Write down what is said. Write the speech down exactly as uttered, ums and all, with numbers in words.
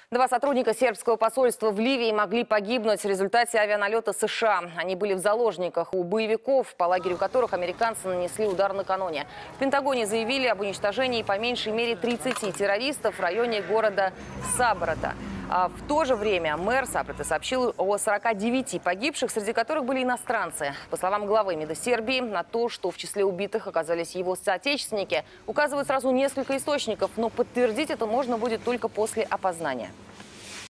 Два сотрудника сербского посольства в Ливии могли погибнуть в результате авианалета США. Они были в заложниках у боевиков, по лагерю которых американцы нанесли удар накануне. В Пентагоне заявили об уничтожении по меньшей мере тридцати террористов в районе города Сабрата. А в то же время мэр Сабрата сообщил о сорока девяти погибших, среди которых были иностранцы. По словам главы МИДа Сербии, на то, что в числе убитых оказались его соотечественники, указывают сразу несколько источников, но подтвердить это можно будет только после опознания.